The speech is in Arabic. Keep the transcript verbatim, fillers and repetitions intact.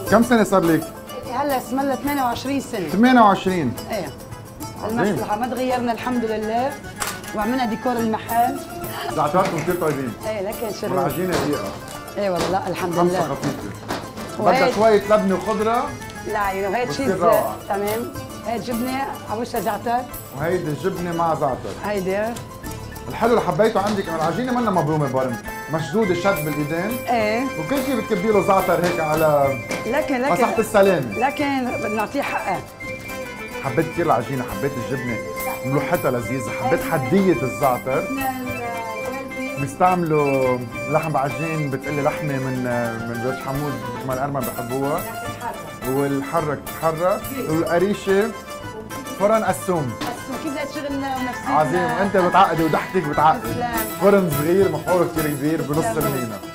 كم سنة صار لك؟ هلا اسمها لها ثمانية وعشرين سنة. ثمانية وعشرين. ايه. المصلحة ما تغيرنا الحمد لله، وعملنا ديكور المحل. زعتراتكم كثير طيبين. ايه لكن شروق. والعجينة رقيقة. ايه والله لا الحمد لله. خمسة خفيفة. بدها شوية لبنة وخضرة. لا عيني وهي تشيز تمام. هي جبنة على وشها زعتر. وهيدي الجبنة مع زعتر. هيدي. الحلو اللي حبيته عندك انه العجينة منا مبرومة برم، مشدودة شد بالايدين. ايه. وكل شيء بتكبي له زعتر هيك على لكن لكن مساحة السلامة. لكن بدنا نعطيه حقها. حبيت كثير العجينة، حبيت الجبنة، ملوحتها لذيذة، حبيت حدية الزعتر. بيستعملوا لحم بعجين، بتقلي لحمة من من بيت حمود مثل الأرمن بحبوها. والحرة بتتحرك، والقريشة فرن أسوم. كيف بدها تشغل نفسيتنا؟ عظيم، وانت بتعقدي وضحكتك بتعقد. فرن صغير محور كثير كبير بنص المينا.